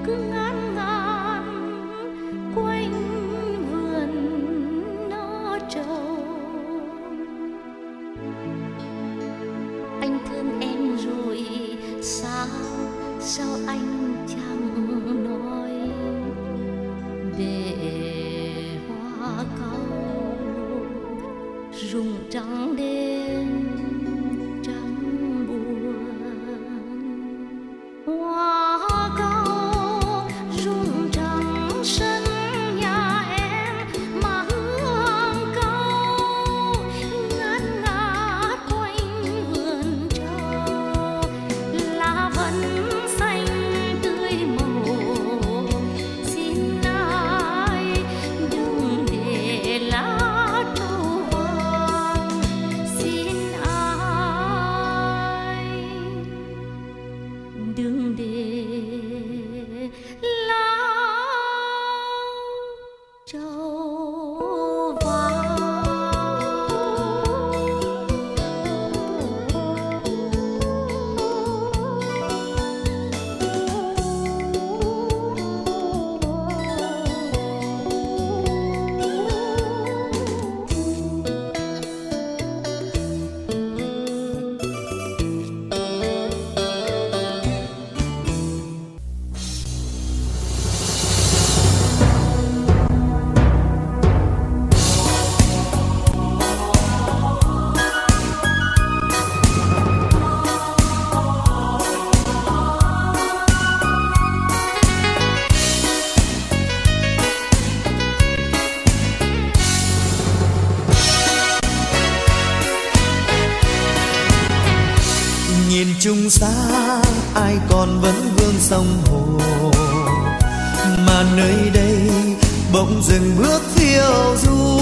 cứ ngán ngán quanh vườn nó trầu. Anh thương em rồi sao anh chẳng nói, để hoa cau rụng trắng đêm trắng buồn. Hoa cau rụng trắng sân nhà em mà hương cau ngát ngát quanh vườn trầu. Lá vẫn xanh tươi màu, xin ai đừng để lá trầu vàng, xin ai đừng để lá trầu vàng. Nhìn chung xa ai còn vẫn vương sông hồ, mà nơi đây bỗng dừng bước phiêu du.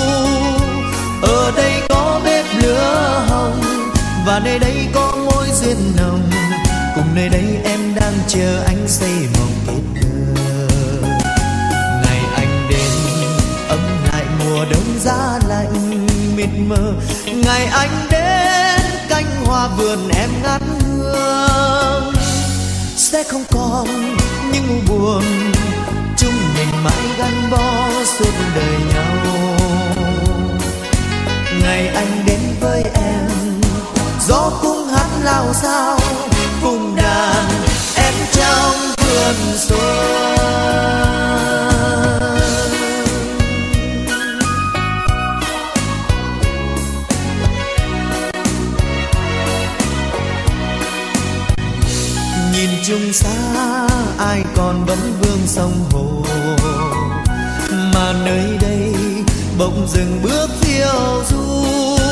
Ở đây có bếp lửa hồng, và nơi đây có mối duyên nồng. Cùng nơi đây em đang chờ anh xây mộng kết thơ. Ngày anh đến ấm lại mùa đông giá lạnh mịt mờ. Ngày anh đến cánh hoa vườn em ngát hương. Sẽ không còn những u buồn, chúng mình mãi gắn bó suốt đời nhau. Ngày anh đến với em, gió cũng hát lao sao cùng đàn em trong vườn xuân. Nhìn chung xa ai còn vẫn vương sông hồ, mà nơi đây bỗng dừng bước phiêu du.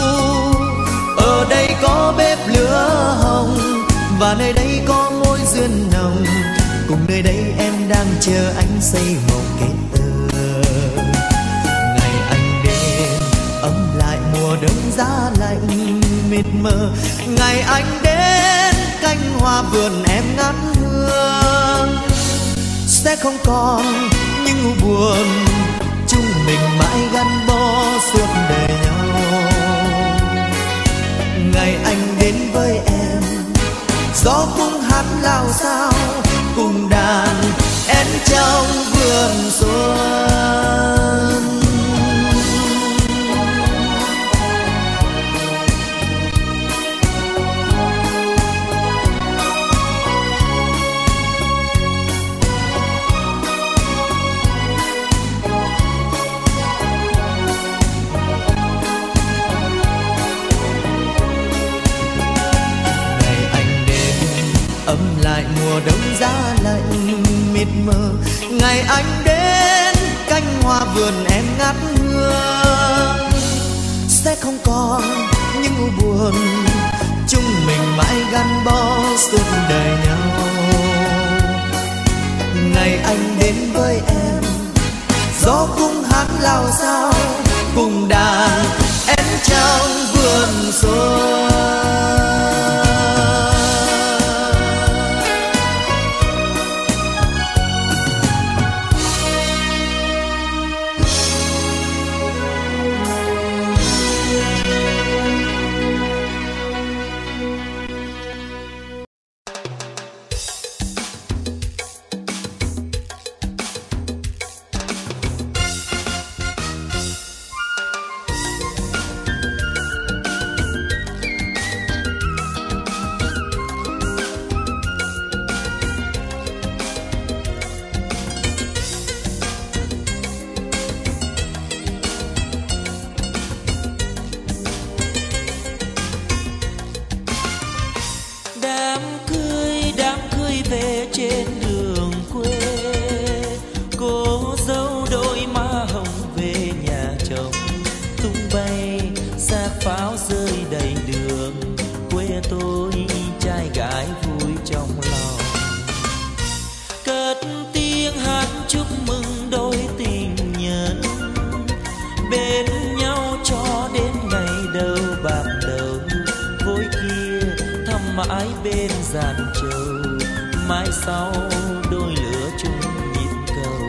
Ở đây có bếp lửa hồng, và nơi đây có mối duyên nồng. Cùng nơi đây em đang chờ anh xây mộng kết tơ. Ngày anh đến ấm lại mùa đông giá lạnh mịt mờ. Ngày anh đến cánh hoa vườn em ngát hương. Sẽ không còn những u buồn, chúng mình mãi gắn bó suốt đời nhau. Ngày anh đến với em, gió cũng hát lao sao cùng đàn em trong vườn xuân. Ấm lại mùa đông giá lạnh mịt mờ. Ngày anh đến cánh hoa vườn em ngát hương. Sẽ không còn những u buồn, chúng mình mãi gắn bó suốt đời nhau. Ngày anh đến với em, gió cũng hát lao sao cùng đàn em trong vườn xuân. dàn trầu, mai sau đôi lứa chung nhịp cầu.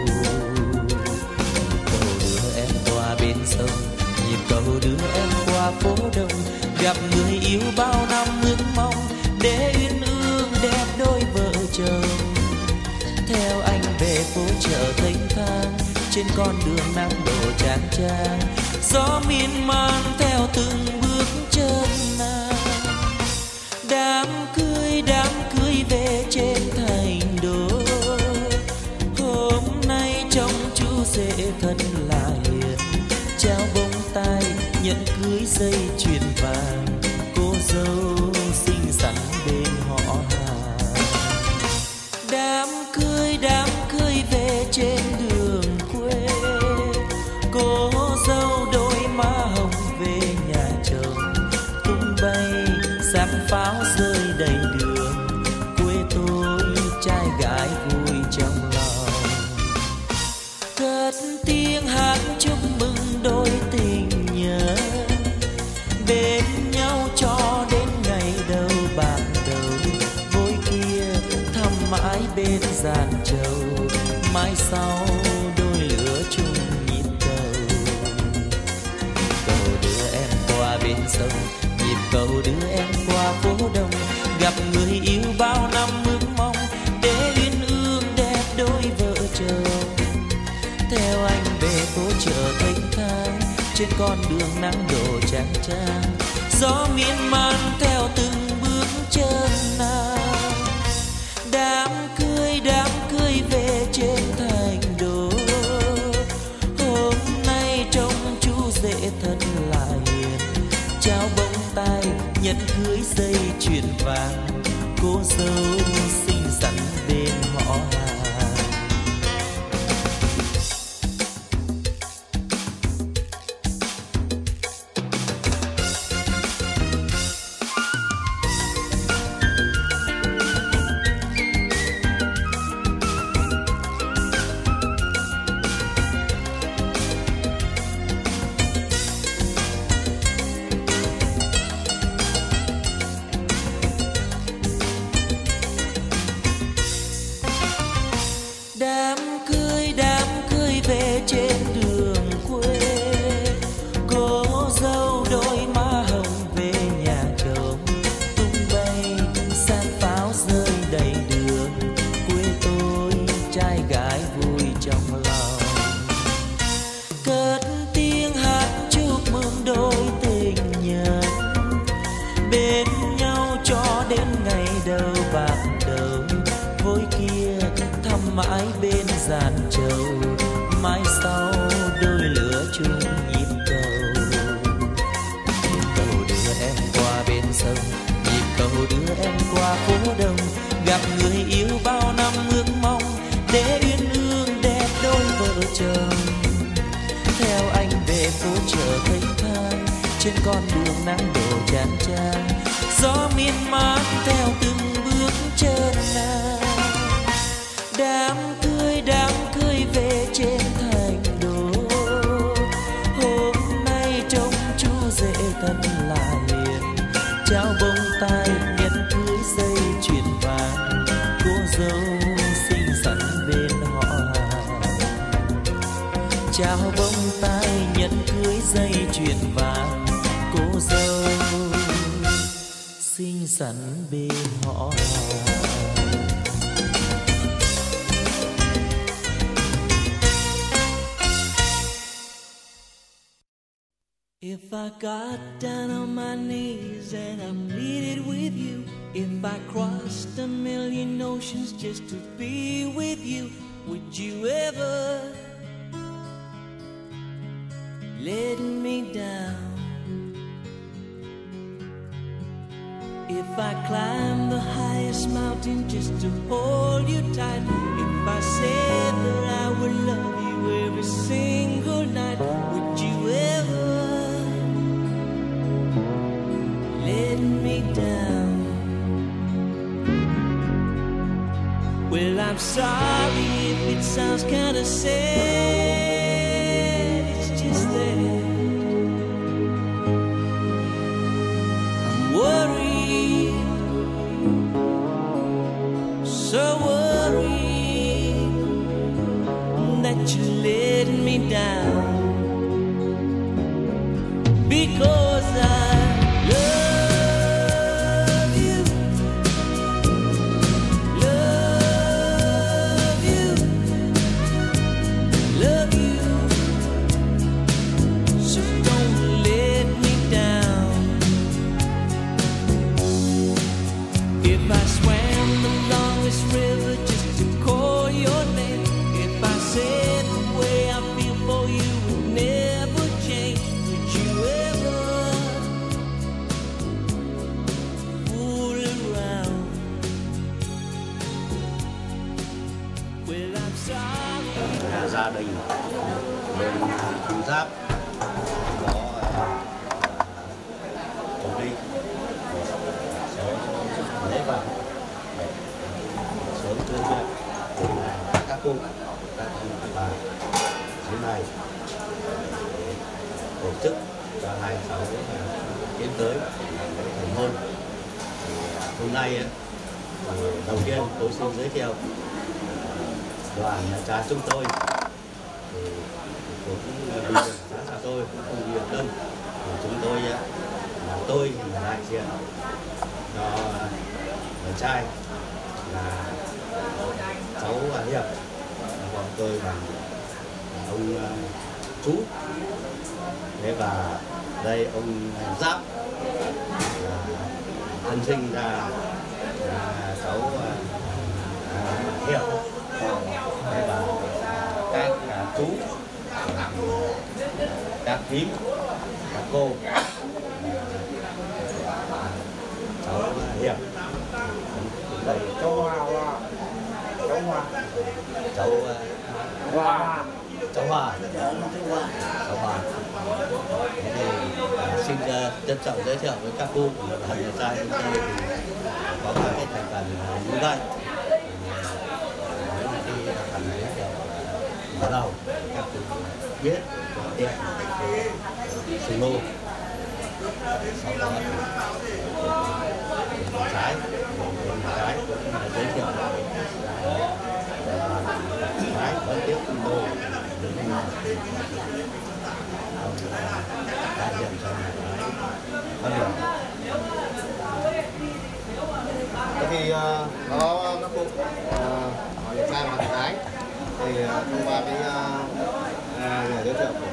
Cầu đưa em qua bên sông, nhịp cầu đưa em qua phố đông, gặp người yêu bao năm ước mong để uyên ương đẹp đôi vợ chồng. Theo anh về phố chợ thênh thang, trên con đường nắng đổ chang chang, gió miên man theo từng bước chân nàng. Đám cưới về trên thành đô, hôm nay trông chú rể thật là hiền, trao bông tai nhận cưới dây chuyền vàng, cô dâu xinh xắn bên họ hàng. Đám cưới về trên đường quê, cô dâu đôi má hồng về nhà chồng, tung bay sắc pháo rơi đầy đường, quê tôi trai gái vui trong lòng. Cất tiếng hát chúc mừng đôi tình nhân, bên nhau cho đến ngày đầu bạc đầu, vối kia thăm mãi bên dàn trầu, mai sau đôi lứa chung nhịp cầu. Cầu đưa em qua bên sông, nhịp cầu đưa em qua phố đông, gặp người yêu bao năm ước mong để uyên ương đẹp đôi vợ chồng. Theo anh về phố chợ thênh thang, trên con đường nắng đổ chang chang, gió miên man theo từng bước chân nàng. Đám cưới về trên thành đô, hôm nay trông chú rể thật là hiền, trao bông tai nhận cưới dây chuyền vàng, cô dâu xinh xắn bên họ hàng. Đám cưới về trên đường quê, cô dâu đôi má hồng về nhà chồng, tung bay san pháo rơi đầy đường, quê tôi trai gái vui trong lòng. Cất tiếng hát chúc mừng đôi tình nhân, bên nhau cho đến ngày đầu bạc đầu, vối kia thăm mãi bên dàn trầu, mai sau đôi lứa chung nhịp cầu. Nhịp cầu đưa em qua bên sông, nhịp cầu đưa em qua phố đông, gặp người yêu bao năm ước mong để uyên ương đẹp đôi vợ chồng. Theo anh về phố chợ thênh thang, trên con đường nắng đổ chang chang, gió miên man theo từng bước chân nàng. Đám cưới về trên thành đô, hôm nay trông chú rể thật là hiền, trao bông tai nhận cưới dây chuyền vàng, cô dâu xinh xắn bên họ hàng. Trao bông tai nhận cưới dây chuyền vàng, cô dâu xinh xắn bên họ hàng. If I got down on my knees and I pleaded with you, if I crossed a million oceans just to be with you, would you ever let me down? If I climb the highest mountain just to hold you tight, if I said that I would love you every single night, would you ever let me down? Well, I'm sorry if it sounds kinda sad, it's just that I'm worried you let me down, because I love you, love you, love you. So don't let me down. If I swam the longest river just to call your name, if I said the way I feel for you would never change, would you ever fool around? Well, I'm sorry. Gia đình bên Kim Giáp có ổn định sẽ lấy vào sớm tuyên truyền các cô các bà dưới này để tổ chức cho 26 tiến tới thành hôn. Hôm nay đầu tiên tôi xin giới thiệu đoàn nhà trai chúng tôi thì cũng đi được xa tôi cũng không đi được đâu. Chúng tôi là tôi là đại diện cho nhà trai là cháu Hiệp, bọn tôi là ông chú, thế và đây ông Giáp là thân sinh ra cháu Hiệp, thế và các chú, các thím, các cô, cháu Hiệp, đây cháu Hoa, cháu Hoa, cháu Hoa, cháu Hoa. Thì xin trân trọng giới thiệu với các cô của đoàn nhà trai chúng tôi thì có các cái thành phần như vậy. Thành giới thiệu mở đầu các cô biết tiện sinh mô, sau đó trái cũng là giới thiệu trái có tiếp sinh mô đến đại diện cho nhà gái phát biểu. Thế thì có các cụ hỏi nhà trai và nhà gái thì thông qua cái lời giới thiệu của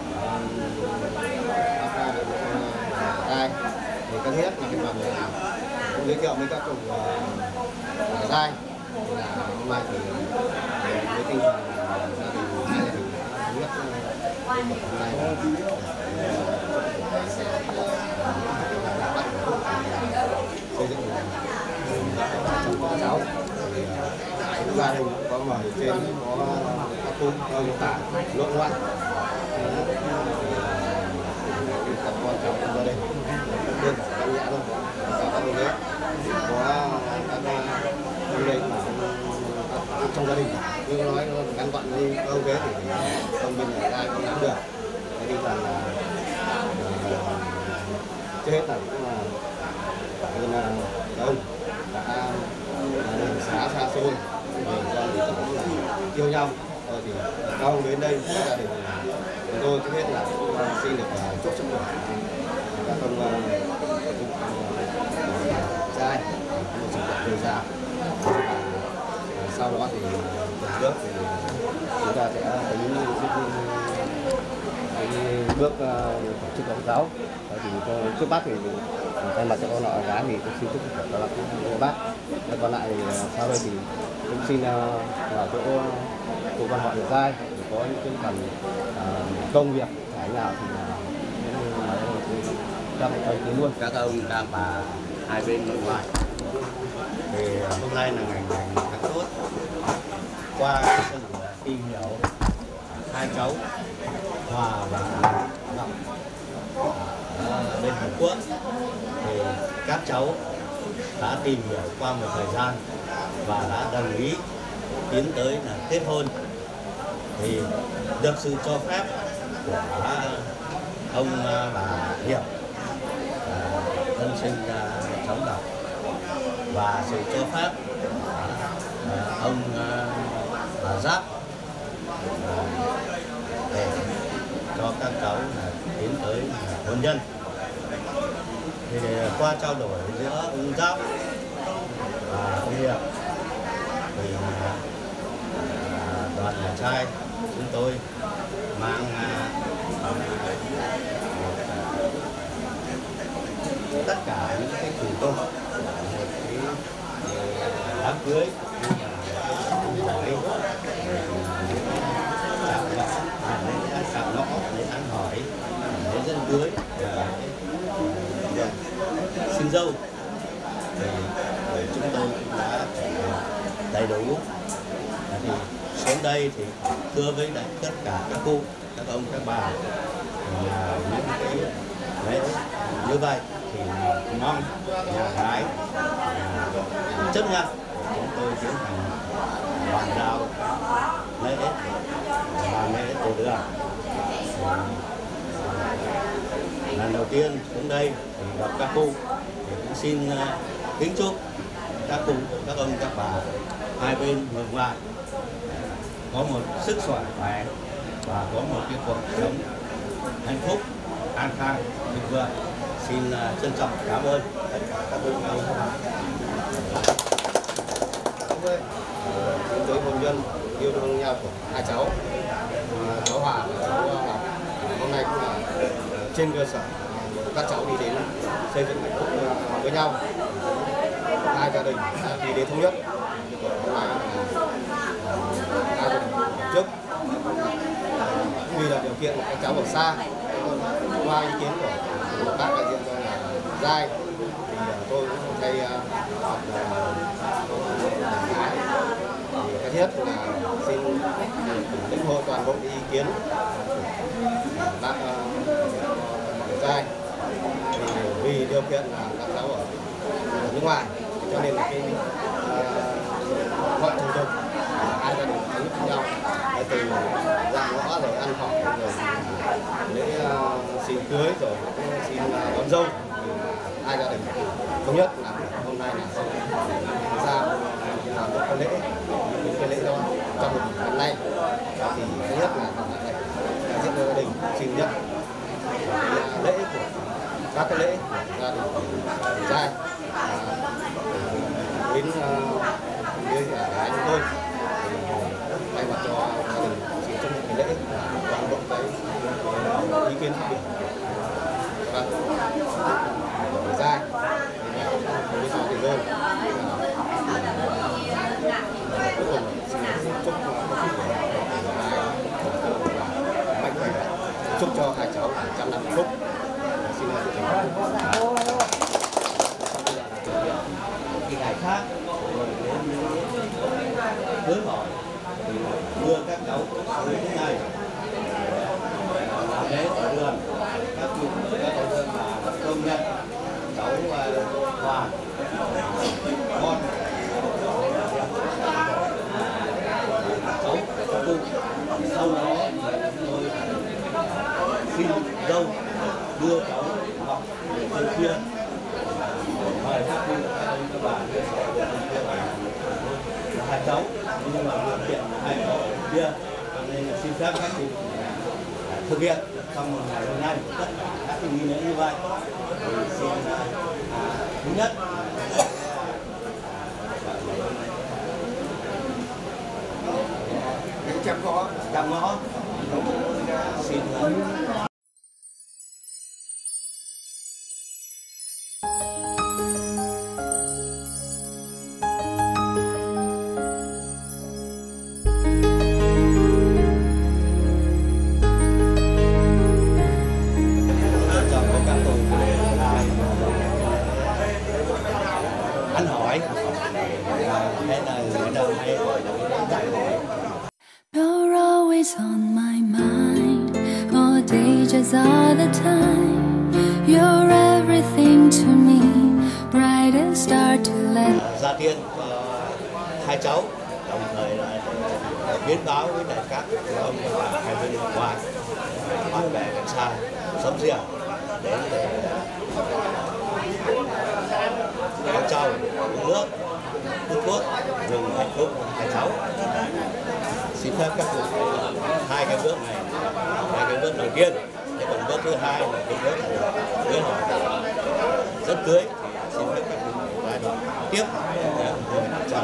bác nhà trai thì cần thiết là cái phần cũng giới thiệu với các cụ nhà trai là hôm nay thì với tinh thần gia đình hai gia đình thống nhất hôm nay xây dựng cháu gia đình có mở trên có các khu ông tả nội ngoại các con cháu trong gia đình đơn giản nhẹ thôi, có các đấy có các đấy mà trong gia đình nhưng nói ngắn gọn như ông thế thì ông bên nhà trai không làm được. Cái tinh thần là trước hết là cũng là bên ông đã đường xá xa xôi do lý tưởng là yêu nhau rồi thì các ông đến đây các gia đình chúng tôi trước hết là xin được chúc sức khỏe các ông trai một sức khỏe dồi dào. Sau đó thì bước thì chúng ta sẽ tính bước tổ chức đón cháu. Thì trước bác thì thay mặt cho con nọ gái thì tôi xin chúc sức khỏe cho bác. Còn lại thì sau đây thì cũng xin vào chỗ cụ quan họ được trai để có những cái phần công việc phải nào thì trong thời kỳ luôn Các ông các bà hai bên nội ngoại thì hôm nay là ngày tháng tốt. Qua sự tìm hiểu hai cháu Hòa và Ngọc bên Hàn Quốc thì các cháu đã tìm hiểu qua một thời gian và đã đồng ý tiến tới là kết hôn. Thì được sự cho phép của ông bà Hiệp thân sinh cháu Ngọc và sự cho phép của ông bà Giáp các cháu là tiến tới hôn nhân. Thì qua trao đổi giữa ông Giáp và ông Hiệp thì đoàn nhà trai chúng tôi mang tất cả những cái thủ tục một cái đám cưới, chạm ngõ để ăn hỏi, để dân cưới, xin dâu thì chúng tôi cũng đã đầy đủ. Thì xuống đây thì thưa với tất cả các cô, các ông, các bà những cái lễ như vậy thì mong nhà gái chấp nhận chúng tôi tiến hành bàn giao lễ và lễ từ đường. Lần đầu tiên xuống đây thì gặp các cô thì cũng xin kính chúc các cô, các ông, các bà hai bên người ngoại có một sức khỏe và có một cái cuộc sống hạnh phúc, an khang, thịnh vượng. Xin trân trọng cảm ơn tất cả các cô, các ông, các bà. Chúng tôi hôn nhân yêu thương nhau của hai cháu, cháu Hòa và cháu Ngọc. Hôm nay cũng là trên cơ sở các cháu đi đến xây dựng hạnh phúc với nhau, hai gia đình đi đến thống nhất. Hôm nay hai gia đình trước vì là điều kiện các cháu ở xa, qua ý kiến của các đại diện cho là giai thì tôi cũng thay gái thì cái thiết là xin lĩnh hội toàn bộ ý kiến của bác giai. Vì điều kiện là các cháu ở nước ngoài cho nên là cái mọi thủ tục hai gia đình thống nhất với nhau, từ dạng ngõ rồi ăn hỏi rồi lễ xin cưới rồi xin đón dâu, hai gia đình thống nhất là hôm nay là sẽ ra làm được cái lễ, những cái lễ đó trong một năm nay. Thì thứ nhất là đại diện gia đình xin nhận lễ của các cái lễ của gia đình trai đến với gái chúng tôi thay mặt cho gia đình xin chấp nhận cái lễ toàn bộ cái ý kiến phát biểu của người giai với họ thì rồi cuối cùng xin chúc mạnh khỏe, chúc cho hai cháu trăm năm hạnh phúc. Xin cái ngày khác rồi đến cưới hỏi thì đưa các cháu tới thế này làm lễ ở đường. Các cụ các ông dân là công nhận cháu Hòa con cháu cụ. Sau đó tôi xin dâu đưa cháu Ngọc trên kia mời các cụ, các ông, các bà hai cháu, nhưng mà điều kiện hai cháu ở kia nên là xin phép các cụ thực hiện trong một ngày hôm nay tất cả các nghi lễ như vậy. Thì xin thứ nhất chạm ngõ xin ăn hỏi hay là người ta hay gọi là cái dạy hỏi. You're always on my mind, all day just all the time. You're everything to me, brightest star to let. Gia tiên hai cháu, đồng thời là biến báo với lại các ông và hai bên ngoài bạn bè gần xa sống riêng đến để con trâu uống nước hút thuốc dùng hạnh phúc hai cháu. Xin phép các cụ hai cái bước này, hai cái bước đầu tiên bước thứ hai là cái bước cưới hỏi rất cưới, thì xin phép các cụ vai đó tiếp chào.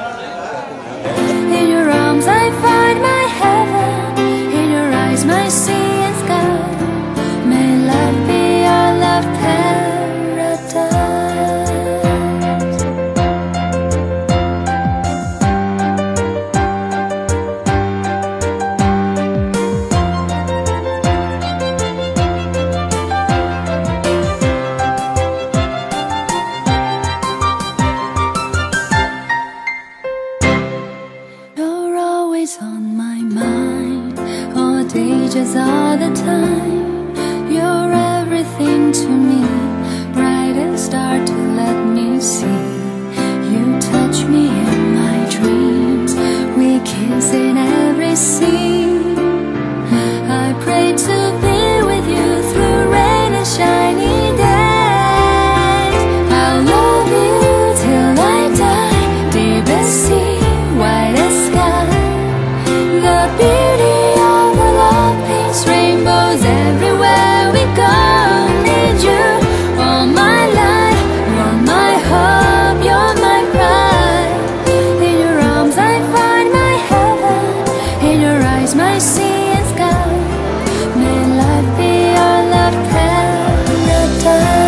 In your arms I find my heaven, in your eyes my sea and sky. May love be our love paradise. You're always on my mind, all day just all the time. You're everything to me, brightest star to let me see. You touch me in my dreams, we kiss in every scene. I pray to be with you through rain and shiny days. I'll love you till I die, deepest sea, widest sky. The beauty of our love paints rainbows everywhere we go. Need you all my life, you're my hope, you're my pride. In your arms I find my heaven, in your eyes my sea and sky. May life be our love paradise.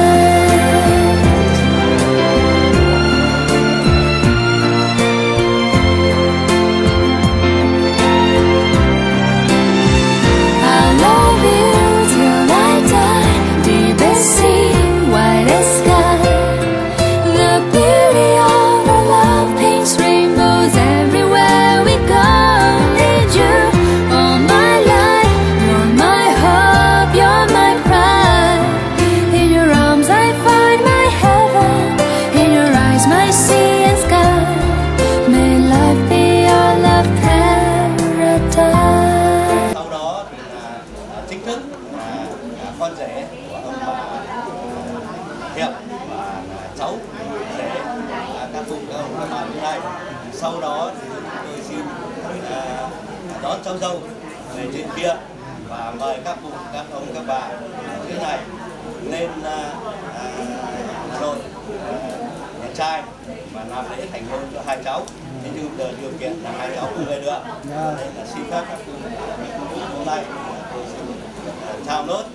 I'll love you till I die, deepest sea, widest sky. The beauty of our love paints rainbows everywhere we go. Need you all my life, you're my hope, you're my pride. In your arms I find my heaven, in your eyes my sea and sky. May life be our love paradise. Sau đó thì là chính thức là con rể của ông bà Hiệp và là cháu rể các cụ các ông các bà bên đây. Sau đó thì tôi xin đón cháu dâu về trên kia và mời các cụ các ông các bà ở dưới này lên Hà Nội nhà trai và làm lễ thành hôn cho hai cháu. Thế nhưng điều kiện là hai cháu không về được, nên là xin phép các cụ hôm nay tôi xin chào nốt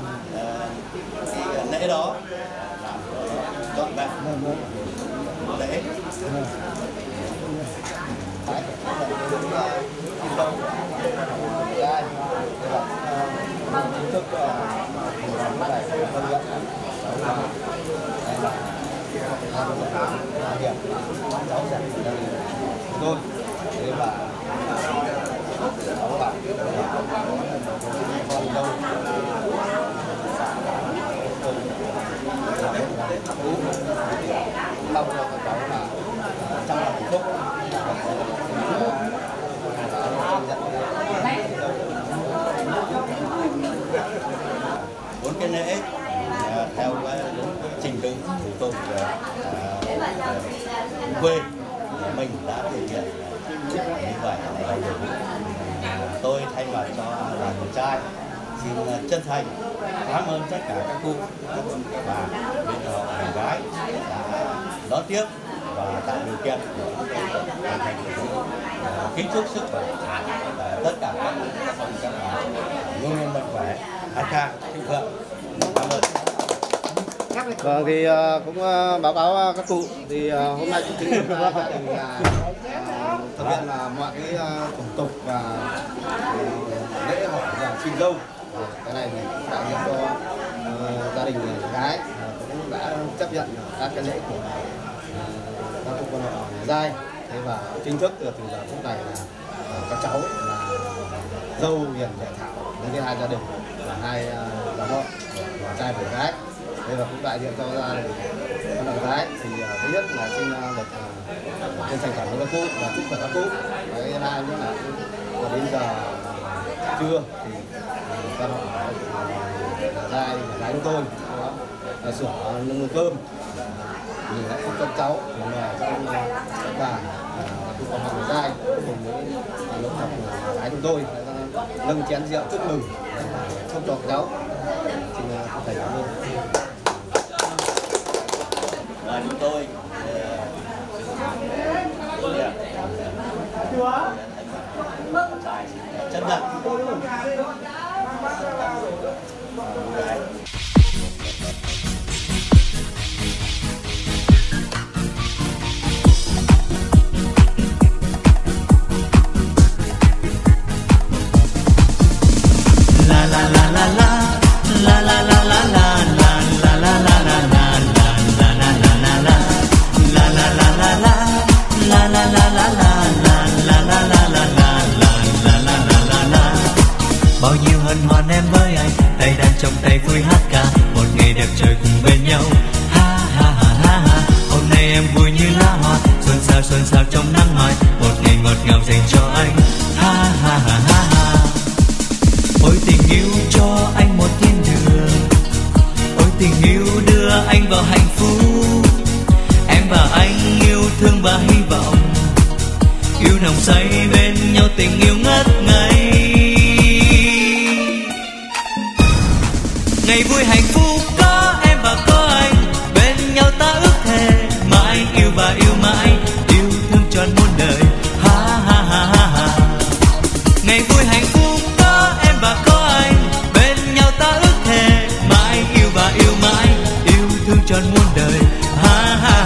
cái lễ đó làm trọn vẹn lễ. Tôi thế là cháu là con dâu mong cho các cháu là trong hạnh phúc. Bốn cái lễ theo cái trình tự thủ tục quê mình đã thực hiện như vậy là đầy đủ. Tôi thay mặt cho đoàn người trai xin chân thành cảm ơn tất cả các cụ các ông các bà bên họ hàng gái đã đón tiếp và tạo điều kiện để hoàn thành kính chúc sức khỏe tất cả các cụ các ông các bà luôn luôn mạnh khỏe an khang thịnh vượng. Cảm ơn. Vâng, thì cũng báo cáo các cụ thì hôm nay cũng chính thức là thực hiện là mọi cái thủ tục và lễ hỏi và xin dâu. Cái này thì cũng đại diện cho gia đình gái cũng đã chấp nhận các cái lễ của các cụ con họ giai. Thế và chính thức từ giờ phút này là các cháu là dâu hiền rể thảo đến cái hai gia đình và hai dòng họ trai và gái. Đây là cũng đại diện cho gia đình con bạn gái thì thứ nhất là xin được chân thành cảm ơn các cụ và chúc mừng các cụ. Cái hai nữa là đến giờ trưa thì con họ gia đình gái chúng tôi sửa nâng cơm mình đã chúc các cháu mời các bà cụ con họ giai cùng với lớp học gái chúng tôi nâng chén rượu chúc mừng chúc cho các cháu tài trợ luôn. Và chúng tôi chấp nhận. Bao nhiêu hân hoan em với anh, tay đang trong tay vui hát ca, một ngày đẹp trời cùng bên nhau. Ha ha ha ha ha, hôm nay em vui như lá hoa, xuân sao trong nắng mai, một ngày ngọt ngào dành cho anh. Ha ha ha ha ha, ôi tình yêu cho anh một thiên đường, ôi tình yêu đưa anh vào hạnh phúc. Em và anh yêu thương và hy vọng, yêu nồng say bên nhau, tình yêu ngất ngây. Ngày vui hạnh phúc có em và có anh, bên nhau ta ước thề mãi yêu và yêu mãi, yêu thương trọn muôn đời. Ha ha ha ha ha. Ngày vui hạnh phúc có em và có anh, bên nhau ta ước thề mãi yêu và yêu mãi, yêu thương trọn muôn đời. Ha ha.